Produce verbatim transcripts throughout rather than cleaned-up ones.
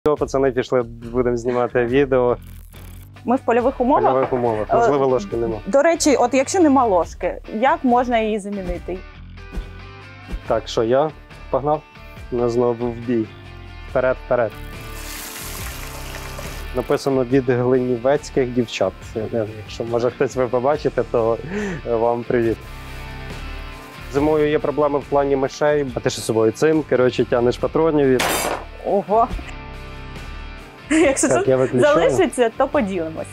Все, пацани, пішли, будемо знімати відео. Ми в польових умовах? В польових умовах. Можливо, ложки нема. До речі, от якщо нема ложки, як можна її замінити? Так, що я погнав? На знову в бій. Вперед, вперед. Написано від глинівецьких дівчат. Якщо може хтось ви побачите, то вам привіт. Зимою є проблеми в плані мишей, а ти що з собою цим, коротше, тянеш патронів. Ого! Якщо Так, тут залишиться, то поділимось.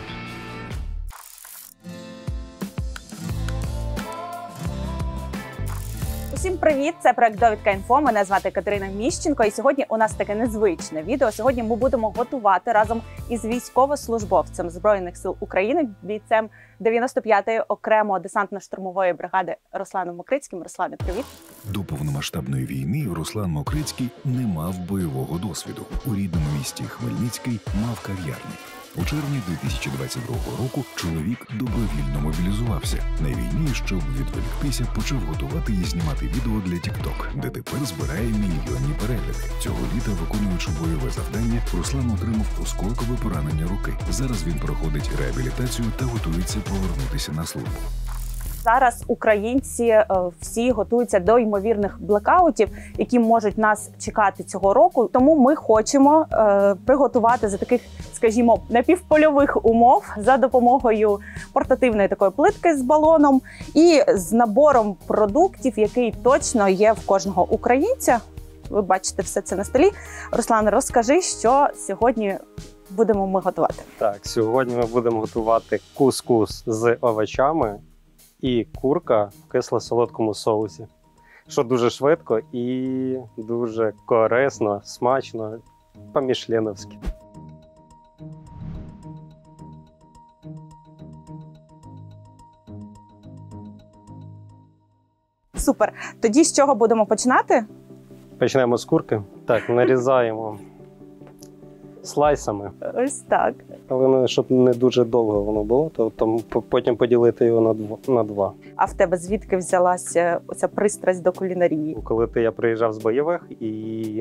Усім привіт! Це проект Довідка Інфо. Мене звати Катерина Міщенко. І сьогодні у нас таке незвичне відео. Сьогодні ми будемо готувати разом із військовослужбовцем Збройних сил України, бійцем дев'яносто п'ятої окремої десантно-штурмової бригади Русланом Мокрицьким. Руслане, привіт! До повномасштабної війни Руслан Мокрицький не мав бойового досвіду. У рідному місті Хмельницький мав кав'ярню. У червні дві тисячі двадцять другого року чоловік добровільно мобілізувався. На війні, щоб відволіктися, почав готувати і знімати відео для TikTok, де тепер збирає мільйонні перегляди. Цього літа, виконуючи бойове завдання, Руслан отримав осколкове поранення руки. Зараз він проходить реабілітацію та готується повернутися на службу. Зараз українці всі готуються до ймовірних блекаутів, які можуть нас чекати цього року. Тому ми хочемо е, приготувати за таких, скажімо, напівпольових умов за допомогою портативної такої плитки з балоном і з набором продуктів, який точно є в кожного українця. Ви бачите все це на столі. Руслан, розкажи, що сьогодні будемо ми готувати. Так, сьогодні ми будемо готувати кускус з овочами і курка в кисло-солодкому соусі, що дуже швидко і дуже корисно, смачно, по-мішленовськи. Супер. Тоді з чого будемо починати? Почнемо з курки. Так, нарізаємо слайсами. Ось так. Але щоб не дуже довго воно було, то там потім поділити його на два, на два. А в тебе звідки взялася оця пристрасть до кулінарії? Коли ти, я приїжджав з бойових і,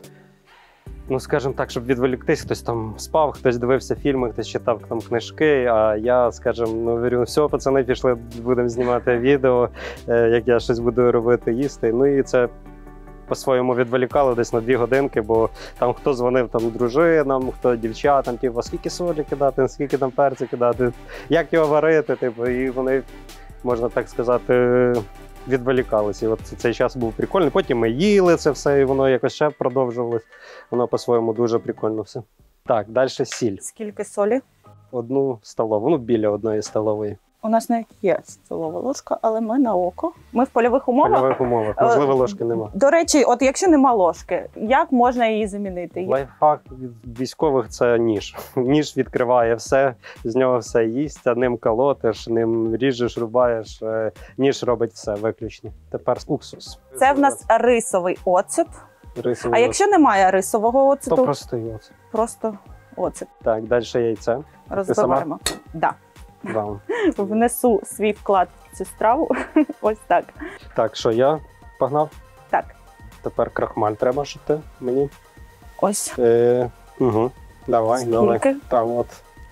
ну скажімо так, щоб відволіктись, хтось там спав, хтось дивився фільми, хтось читав там книжки, а я, скажімо, ну, говорю, все, пацани, пішли, будемо знімати відео, як я щось буду робити, їсти. Ну і це по-своєму відволікало десь на дві годинки, бо там хто дзвонив там дружинам, хто дівчатам, типу, скільки солі кидати, скільки там перцю кидати, як його варити, типу, і вони, можна так сказати, відволікалися. І от цей час був прикольний. Потім ми їли це все, і воно якось ще продовжувалось. Воно по-своєму дуже прикольно все. Так, далі сіль. Скільки солі? Одну столову, ну біля одної столової. У нас навіть є столова ложка, але ми на око. Ми в польових умовах. В польових умовах. Можливо, ложки нема. До речі, от якщо нема ложки, як можна її замінити? Лайфхак від військових – це ніж. Ніж відкриває все, з нього все їсть, а ним колотиш, ним ріжеш, рубаєш. Ніж робить все виключно. Тепер уксус. Це в нас рисовий оцет. Рисовий а якщо немає рисового оцету? То просто оцет. Просто оцет. Так, далі яйце. Розбиваємо. Так. Да. Да. Внесу свій вклад в цю страву. Ось так. Так, що я погнав? Так. Тепер крахмаль треба, щоб ти мені. Ось. Е, угу. Давай, Скільки? давай. Так, от.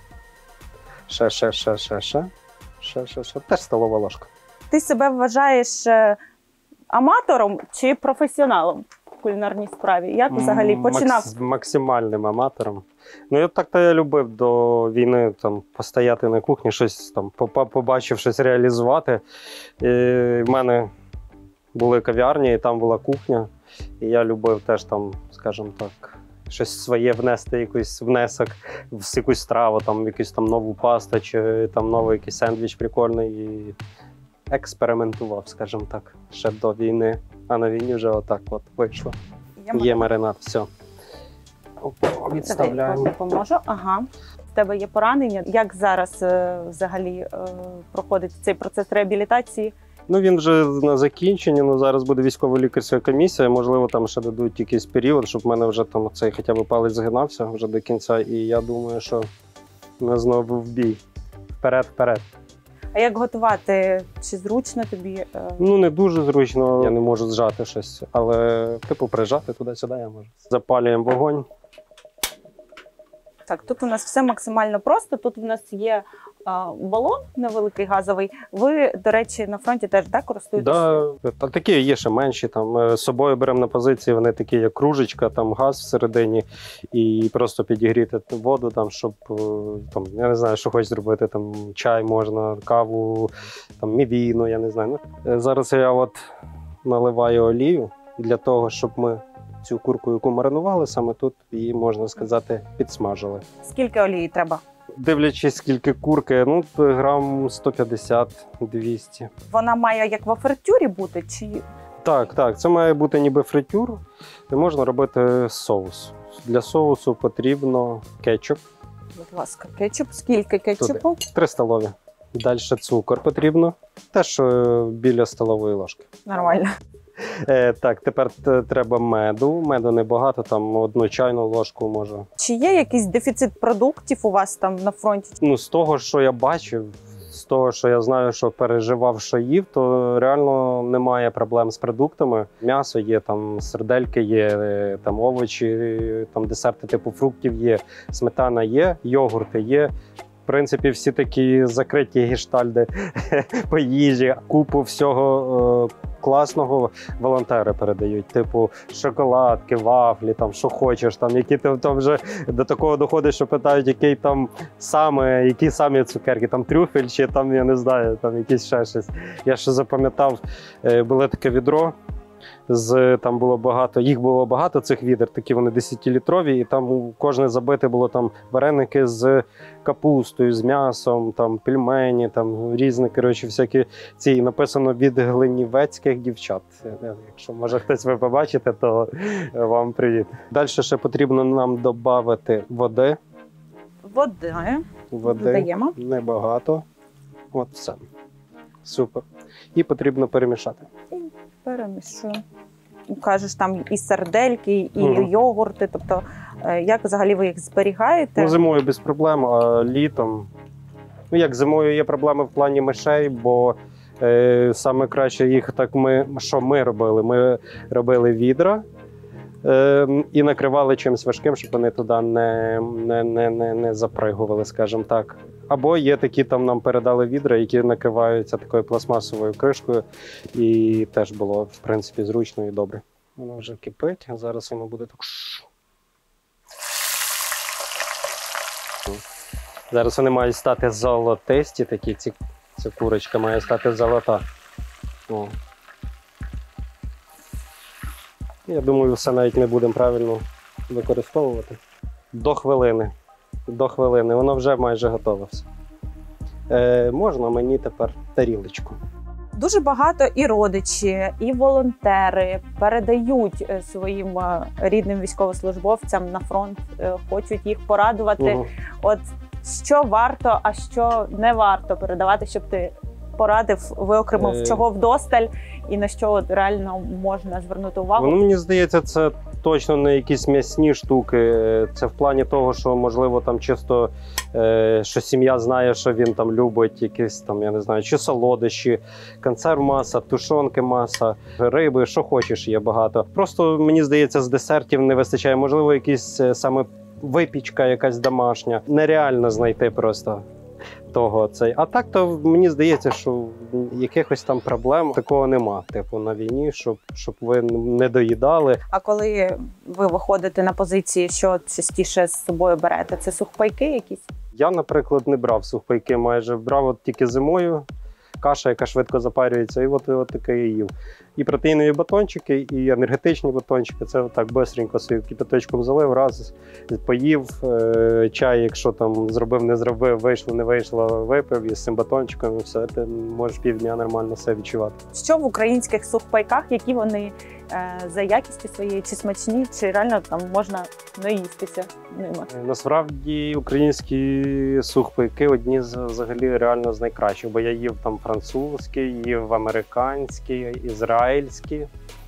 Ще, ще, ще, ще, ще. Ще, ще, ще. Теж столова ложка. Ти себе вважаєш аматором чи професіоналом в кулінарній справі? Як взагалі починав? Макс, максимальним аматором. Ну, я так-то я любив до війни там постояти на кухні, щось там, побачив, щось реалізувати. І в мене були кав'ярні, і там була кухня. І я любив теж там, скажімо так, щось своє внести, якийсь внесок в якусь страву, там якусь там нову пасту, чи там новий якийсь сендвіч прикольний. І експериментував, скажімо так, ще до війни. А на війні вже отак от вийшло. Є маринад, все. Відставляємо. Я допоможу. Ага. В тебе є поранення. Як зараз е, взагалі е, проходить цей процес реабілітації? Ну, він вже на закінченні, ну зараз буде військово-лікарська комісія, можливо, там ще дадуть якийсь період, щоб в мене вже там цей хоча б палець згинався вже до кінця, і я думаю, що ми знову в бій. Вперед, вперед. А як готувати? Чи зручно тобі? Е... Ну, не дуже зручно, я не можу зжати щось, але типу прижати туди-сюди я можу. Запалюємо вогонь. Так, тут у нас все максимально просто. Тут у нас є а, балон невеликий газовий. Ви, до речі, на фронті теж так, користуєтесь? Да, та такі є ще менші. Там е, з собою беремо на позиції, вони такі, як кружечка, там газ всередині, і просто підігріти ту воду, там, щоб е, там, я не знаю, що хочеш зробити, там чай можна, каву, там мівіну, я не знаю. Ну, е, зараз я от наливаю олію для того, щоб ми цю курку, яку маринували, саме тут її, можна сказати, підсмажили. Скільки олії треба? Дивлячись, скільки курки, ну, грам сто п'ятдесят - двісті. Вона має як в фритюрі бути, чи Так, так, це має бути ніби фритюр, і можна робити соус. Для соусу потрібно кетчуп, будь ласка, кетчуп? Скільки кетчупу? три столові. Далі цукор потрібно, теж е, біля столової ложки. Нормально. Е, так, тепер т- треба меду. Меду небагато, там одну чайну ложку може. Чи є якийсь дефіцит продуктів у вас там на фронті? Ну, з того, що я бачив, з того, що я знаю, що переживав, що їв, то реально немає проблем з продуктами. М'ясо є, там сердельки є, е, там овочі, там десерти типу фруктів є, сметана є, йогурти є. В принципі, всі такі закриті гештальди по їжі, купу всього е, класного волонтери передають. Типу шоколадки, вафлі, там що хочеш, там які ти там вже до такого доходиш, що питають, який там саме, які самі цукерки, там трюфель чи там, я не знаю, там якісь ще щось. Я ще запам'ятав, е, було таке відро. З там було багато, їх було багато цих відер, такі вони десятилітрові, і там кожне забите було там вареники з капустою, з м'ясом, там пельмені, там різні, коротше, всякі ці. І написано від глинівецьких дівчат. Якщо може хтось ви побачите, то вам привіт. Далі ще потрібно нам додати води. Води. Води Додаємо. небагато. От все. Супер. І потрібно перемішати. Перемішую. Кажеш, там і сардельки, і Мгм. йогурти. Тобто, е, як взагалі ви їх зберігаєте? Ну, зимою без проблем, а літом. Ну, як зимою є проблеми в плані мишей, бо е, саме краще їх так ми, що ми робили? Ми робили відра е, і накривали чимось важким, щоб вони туди не, не, не, не, не запригували, скажімо так. Або є такі, там нам передали відра, які накриваються такою пластмасовою кришкою, і теж було, в принципі, зручно і добре. Воно вже кипить, а зараз воно буде так. Зараз вони мають стати золотисті, такі, ці, ця курочка має стати золота. О. Я думаю, все навіть не будемо правильно використовувати. До хвилини. До хвилини. Воно вже майже готове все. Е, можна мені тепер тарілочку? Дуже багато і родичі, і волонтери передають е, своїм е, рідним військовослужбовцям на фронт, е, хочуть їх порадувати. Угу. От що варто, а що не варто передавати, щоб ти порадив, виокремив, Е. чого вдосталь і на що от реально можна звернути увагу. Воно, мені здається, це точно не якісь м'ясні штуки. Це в плані того, що, можливо, там чисто, е, що сім'я знає, що він там любить якісь там, я не знаю, чи солодощі, консерв маса, тушонки маса, риби, що хочеш, є багато. Просто, мені здається, з десертів не вистачає. Можливо, якісь е, саме випічка якась домашня. Нереально знайти просто того цей. А так, то мені здається, що якихось там проблем такого нема. Типу на війні, щоб, щоб ви не доїдали. А коли ви виходите на позиції, що частіше з собою берете? Це сухпайки якісь? Я, наприклад, не брав сухпайки майже. Брав от тільки зимою. Каша, яка швидко запарюється, і от, от таке я їв. І протеїнові батончики, і енергетичні батончики. Це так бистренько собі кипяточком залив, раз поїв. Е, чай, якщо там зробив, не зробив, вийшло, не вийшло, випив. І з цим батончиком, і все, ти можеш півдня нормально себе відчувати. Що в українських сухпайках, які вони е, за якістю своєю, чи смачні, чи реально там можна наїстися ними? Насправді українські сухпайки одні з взагалі реально з найкращих, бо я їв там французькі, їв американські, ізраїльські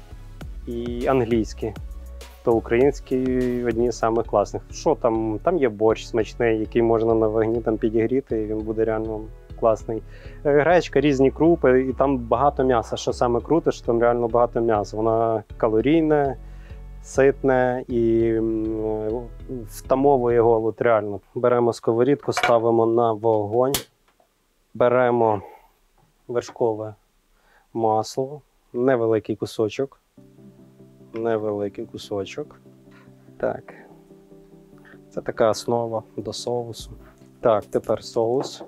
і англійські. То українські одні з самих класних. Що там? Там є борщ смачний, який можна на вогні там підігріти, і він буде реально класний. Гречка, різні крупи, і там багато м'яса. Що саме круто, що там реально багато м'яса. Вона калорійна, ситне і м, втамовує голод реально. Беремо сковорідку, ставимо на вогонь, беремо вершкове масло, невеликий кусочок, невеликий кусочок. Так, це така основа до соусу. Так, тепер соус.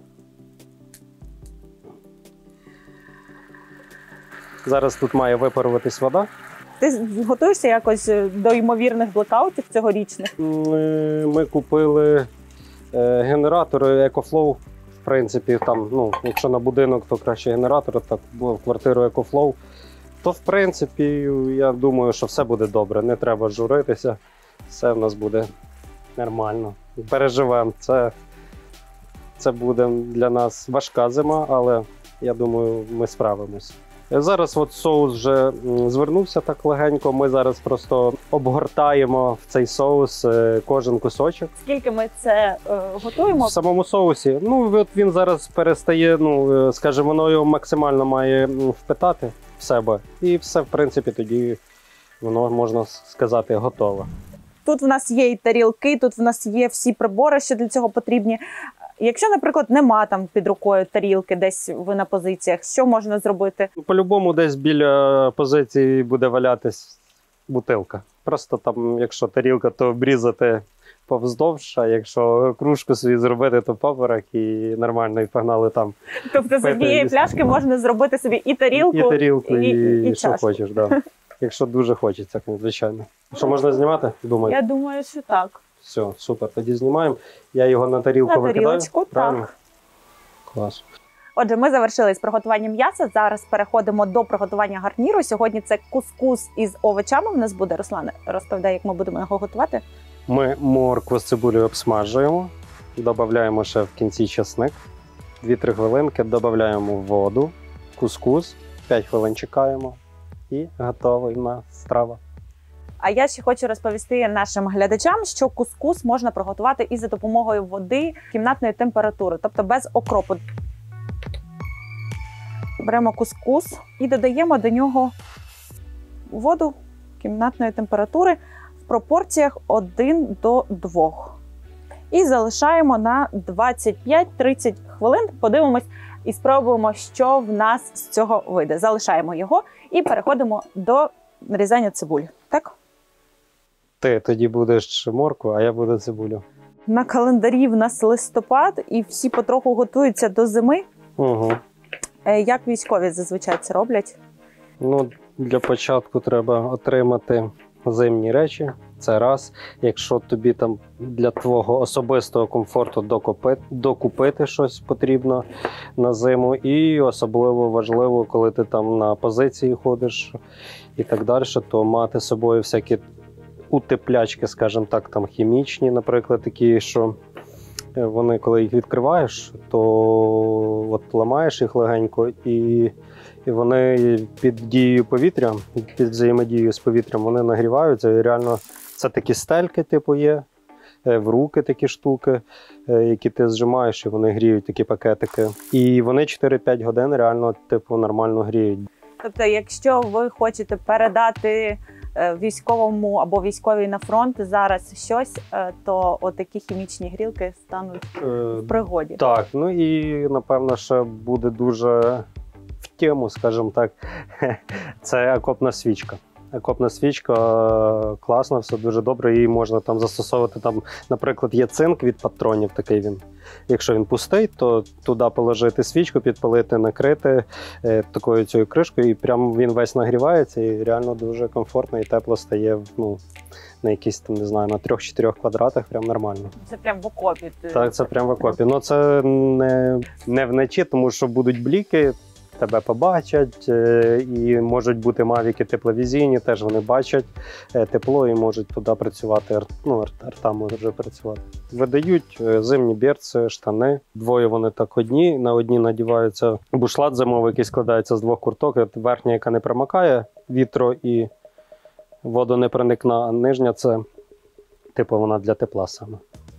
Зараз тут має випаруватись вода. Ти готуєшся якось до ймовірних блекаутів цьогорічних? Ми, ми купили е, генератори EcoFlow. В принципі, там, ну, якщо на будинок, то краще генератор, так було в квартиру EcoFlow. То, в принципі, я думаю, що все буде добре. Не треба журитися. Все в нас буде нормально. Переживемо. Це, це буде для нас важка зима, але я думаю, ми справимось. Зараз от соус вже звернувся так легенько. Ми зараз просто обгортаємо в цей соус кожен кусочок. Скільки ми це е, готуємо? В самому соусі. Ну, от він зараз перестає, ну, скажімо, воно його максимально має впитати в себе. І все, в принципі, тоді воно, можна сказати, готове. Тут в нас є і тарілки, тут в нас є всі прибори, що для цього потрібні. Якщо, наприклад, нема там під рукою тарілки, десь ви на позиціях, що можна зробити? По-любому десь біля позиції буде валятись бутилка. Просто там, якщо тарілка, то обрізати повздовж, а якщо кружку собі зробити, то поперек і нормально, і погнали там. Тобто з однієї їсти. пляшки можна зробити собі і тарілку, І тарілку, і, і, і, і що чашку. хочеш, да. Якщо дуже хочеться, звичайно. Що, можна знімати? Думаю. Я думаю, що так. Все, супер, тоді знімаємо. Я його на тарілку На викидаю. тарілочку, Правильно? так. Клас. Отже, ми завершили з приготуванням м'яса. Зараз переходимо до приготування гарніру. Сьогодні це кускус із овочами. В нас буде, Руслан розповідає, як ми будемо його готувати. Ми моркву з цибулею обсмажуємо, додаємо ще в кінці чесник, дві-три хвилинки, додаємо воду, кускус, п'ять хвилин чекаємо і готова у нас страва. А я ще хочу розповісти нашим глядачам, що кускус можна приготувати і за допомогою води кімнатної температури, тобто без окропу. Беремо кускус і додаємо до нього воду кімнатної температури в пропорціях один до двох. І залишаємо на двадцять п'ять - тридцять хвилин. Подивимось і спробуємо, що в нас з цього вийде. Залишаємо його і переходимо до нарізання цибулі. Так? Ти тоді будеш моркву, а я буду цибулю. На календарі в нас листопад, і всі потроху готуються до зими. Угу. Е, Як військові зазвичай це роблять? Ну, для початку треба отримати зимні речі. Це раз. Якщо тобі там для твого особистого комфорту докупити, докупити щось потрібно на зиму. І особливо важливо, коли ти там на позиції ходиш і так далі, то мати з собою всякі утеплячки, скажімо так, там хімічні, наприклад, такі, що вони, коли їх відкриваєш, то от ламаєш їх легенько, і, і вони під дією повітря, під взаємодією з повітрям, вони нагріваються. І реально це такі стельки, типу, є, в руки такі штуки, які ти зжимаєш, і вони гріють, такі пакетики. І вони чотири-п'ять годин реально, типу, нормально гріють. Тобто, якщо ви хочете передати військовому або військовій на фронт зараз щось, то отакі хімічні грілки стануть в пригоді. Так, ну і напевно ще буде дуже в тему, скажімо так, це окопна свічка. Окопна свічка класна, все дуже добре, її можна там застосовувати. Там, наприклад, є цинк від патронів, такий він. Якщо він пустий, то туди положити свічку, підпалити, накрити е, такою цією кришкою, і прям він весь нагрівається, і реально дуже комфортно і тепло стає, ну, на якісь там, не знаю, на трьох-чотирьох квадратах, прям нормально. Це прям в окопі. Так, це прям в окопі. Ну це не, не вночі, тому що будуть бліки, тебе побачать, е, і можуть бути мавіки тепловізійні, теж вони бачать е, тепло і можуть туди працювати, ар- ну, ар- арта може вже працювати. Видають е, зимні берці, штани. Двоє вони так одні, на одні надіваються бушлат зимовий, який складається з двох курток. От верхня, яка не промикає вітру і водонепроникна, а нижня це, типу, вона для тепла саме.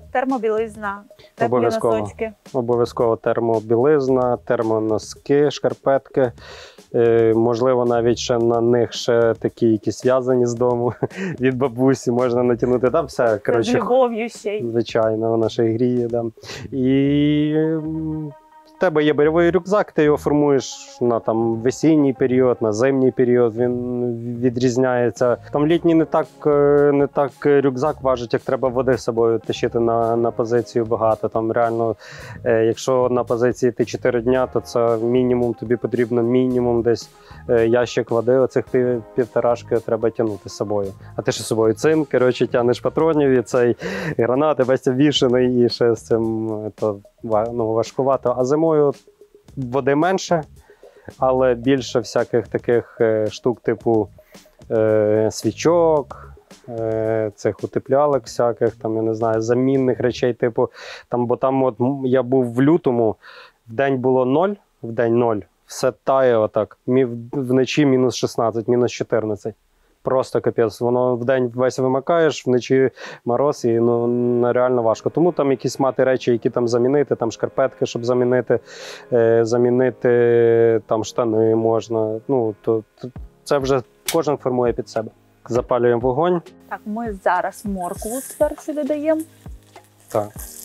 термобілизна, теплі Обов'язково. носочки. Обов'язково термобілизна, термоноски, шкарпетки. Е, можливо, навіть ще на них ще такі якісь в'язані з дому від бабусі можна натягнути. Там все, З коротше, любов'ю ще й. звичайно, вона ще й гріє. Да. І м, в тебе є бойовий рюкзак, ти його формуєш на там весінній період, на зимній період. Він відрізняється. Там літній не так, е, не так рюкзак важить, як треба води з собою тащити на, на позицію багато. Там реально, е, якщо на позиції ти чотири дня, то це мінімум, тобі потрібно мінімум десь е, ящик води, оцих пів, півторашки треба тягнути з собою. А ти ще з собою цинк, коротше, тягнеш патронів і цей і гранати весь вішаний, і ще з цим е, то, ва- ну, важкувато. А зимою води менше, але більше всяких таких е, штук, типу е, свічок, е, цих утеплялок всяких, там, я не знаю, замінних речей, типу, там, бо там от м, я був в лютому, в день було ноль, в день ноль, все тає отак, Мі, вночі мінус шістнадцять, мінус чотирнадцять. Просто капець, воно вдень весь вимикаєш, вночі мороз і ну, реально важко. Тому там якісь мати речі, які там замінити, там шкарпетки, щоб замінити, е, замінити там штани можна. Ну, то, то це вже кожен формує під себе. Запалюємо вогонь. Так, ми зараз моркву спершу додаємо. Так.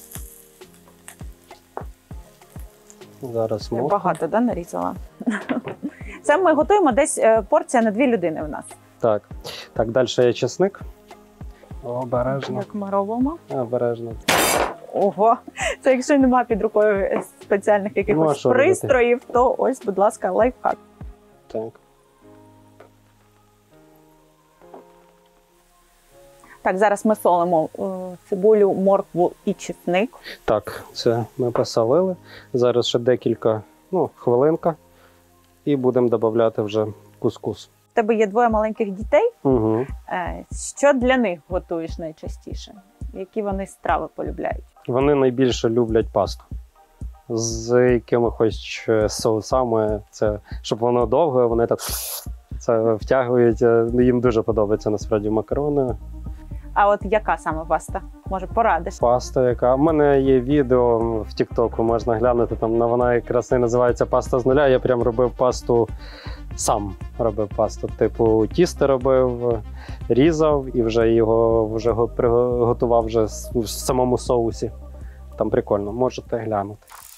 Зараз Я морква. багато, да, нарізала? Це ми готуємо десь е, порція на дві людини в нас. Так. Так, далі є чесник. Обережно. Як ми робимо. Обережно. Ого, це якщо нема під рукою спеціальних Ну, а якихось що робити? пристроїв, то ось, будь ласка, лайфхак. Так. Так, зараз ми солимо е, цибулю, моркву і чесник. Так, це ми посолили. Зараз ще декілька, ну, хвилинка. І будемо додавати вже кускус. В тебе є двоє маленьких дітей. Угу. Е, Що для них готуєш найчастіше? Які вони страви полюбляють? Вони найбільше люблять пасту. З якимось соусами, це, щоб воно довго, вони так це втягують. Їм дуже подобається насправді макарони. А от яка саме паста? Може, порадиш? Паста, яка. У мене є відео в Тіктоку, можна глянути, там вона якраз не називається паста з нуля. Я прям робив пасту, сам робив пасту. Типу тісто робив, різав і вже його вже го- приготував вже с- в самому соусі. Там прикольно, можете глянути.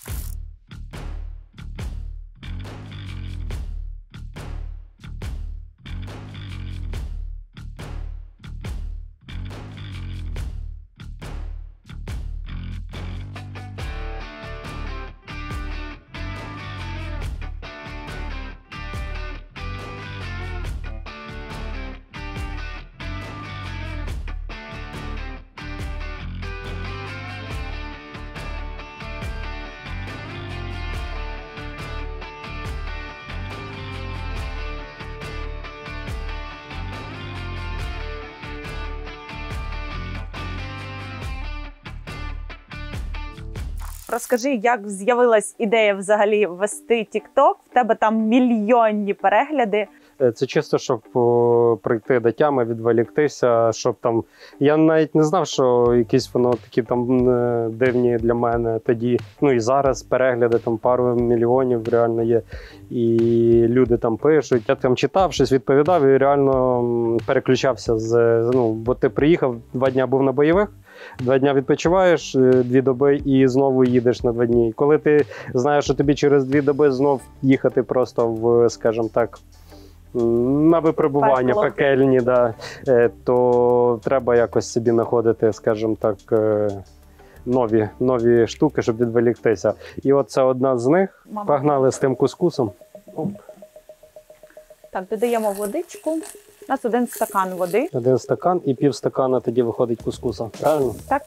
Розкажи, як з'явилась ідея взагалі вести TikTok? В тебе там мільйонні перегляди. Е, Це чисто, щоб о, прийти до тями, відволіктися, щоб там. Я навіть не знав, що якісь воно такі там е, дивні для мене тоді. Ну і зараз перегляди там пару мільйонів реально є. І люди там пишуть. Я там читав, щось відповідав і реально м, переключався з. Ну, бо ти приїхав, два дня був на бойових. Два дня відпочиваєш, е, дві доби і знову їдеш на два дні. І коли ти знаєш, що тобі через дві доби знов їхати просто в, скажімо так, на випробування Пекло. пекельні, да, е, то треба якось собі знаходити, скажімо так, е, нові, нові штуки, щоб відволіктися. І от це одна з них. Мама. Погнали з тим кускусом. Оп. Так, додаємо водичку. У нас один стакан води. Один стакан і пів стакана тоді виходить кускуса. Правильно? Так.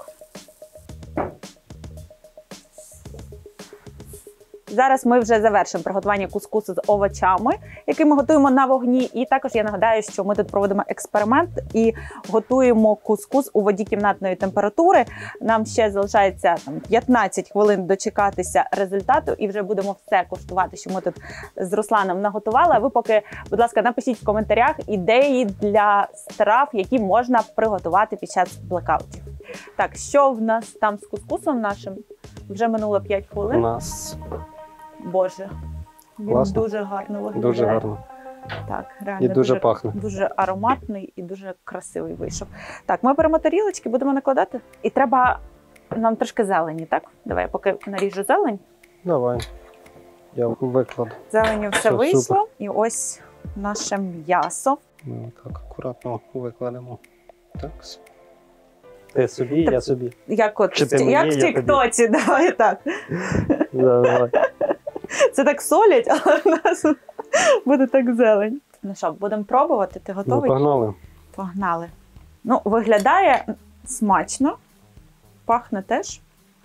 Зараз ми вже завершимо приготування кускусу з овочами, який ми готуємо на вогні. І також я нагадаю, що ми тут проводимо експеримент і готуємо кускус у воді кімнатної температури. Нам ще залишається там п'ятнадцять хвилин дочекатися результату, і вже будемо все куштувати, що ми тут з Русланом наготували. А ви поки, будь ласка, напишіть в коментарях ідеї для страв, які можна приготувати під час блекаутів. Так, що в нас там з кускусом нашим? Вже минуло п'ять У хвилин. нас Боже, він Класно. дуже гарно виглядає. дуже гарно. Так, реально І дуже пахне. Дуже ароматний і дуже красивий вийшов. Так, ми беремо тарілочки, будемо накладати. І треба нам трошки зелені, так? Давай, я поки наріжу зелень. Давай. Я викладу. Зеленю все Все, вийшло. супер. І ось наше м'ясо. Ми так акуратно викладемо. Так. Ти собі, я собі. Як от Чи ти як мені, в я тобі. Тіктоці, давай так. Давай. Це так солять, але в нас буде так зелень. Ну що, будемо пробувати? Ти Ну, готовий? погнали. Погнали. Ну, виглядає смачно. Пахне теж.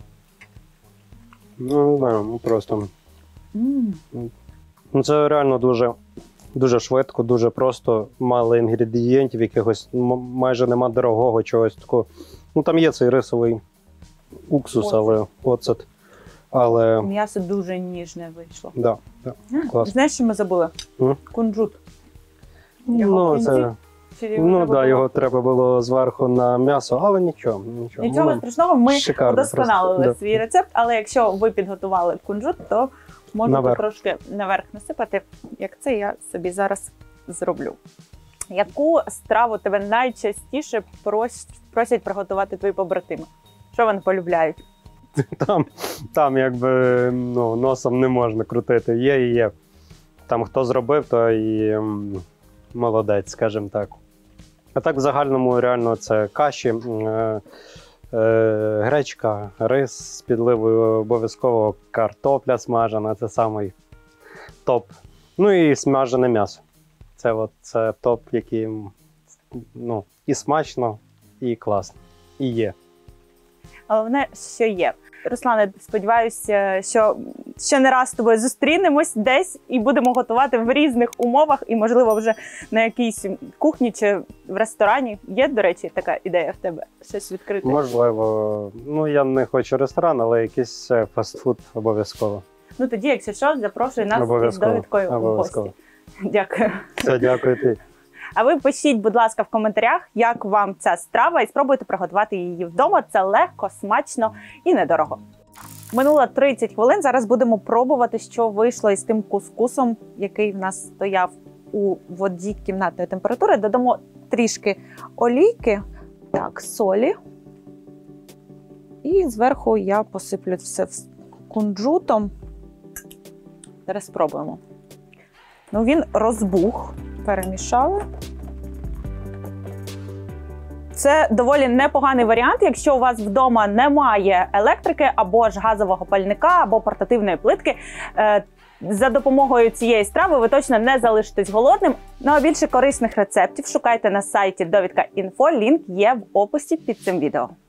Ну, не знаю, ну просто. М. Ну, це реально дуже, дуже швидко, дуже просто, мало інгредієнтів, якихось м- майже нема дорогого чогось такого. Ну, там є цей рисовий уксус, Оцет. але оцет. Але, М'ясо дуже ніжне вийшло. да, да. Клас. Знаєш, що ми забули? М? Кунжут. Його Ну, в це, кінці? Чи його ну, треба да, було? його треба було зверху на м'ясо, але нічого. Нічого, Нічого Ну, страшного, ми шикарно удосконалили просто, да. свій рецепт, але якщо ви підготували кунжут, то можете Наверх. трошки наверх насипати, як це я собі зараз зроблю. Яку страву тебе найчастіше прос- просять приготувати твої побратими? Що вони полюбляють? Там, там якби ну, носом не можна крутити. Є і є. Там хто зробив, то і м, молодець, скажімо так. А так в загальному реально це каші, м, е, е, гречка, рис з підливою, обов'язково картопля смажена, це самий топ. Ну і смажене м'ясо. Це, от, це топ, який м, ну, і смачно, і класно. І є. Головне, що є. Руслане, сподіваюся, що ще не раз з тобою зустрінемось десь і будемо готувати в різних умовах, і, можливо, вже на якійсь кухні чи в ресторані. Є, до речі, така ідея в тебе? Щось відкрити? Можливо, ну я не хочу ресторан, але якийсь е, фастфуд обов'язково. Ну тоді, якщо що, запрошуй нас із Обов'язково. довідкою у Обов'язково. гості. Дякую. Все, дякую ти. А ви пишіть, будь ласка, в коментарях, як вам ця страва, і спробуйте приготувати її вдома. Це легко, смачно і недорого. Минуло тридцять хвилин. Зараз будемо пробувати, що вийшло із тим кускусом, який в нас стояв у воді кімнатної температури. Додамо трішки олійки, так, солі. І зверху я посиплю все кунжутом. Зараз спробуємо. Ну, він розбух. Перемішали. Це доволі непоганий варіант, якщо у вас вдома немає електрики, або ж газового пальника, або портативної плитки. За допомогою цієї страви ви точно не залишитесь голодним. Ну а більше корисних рецептів шукайте на сайті довідка точка інфо. Лінк є в описі під цим відео.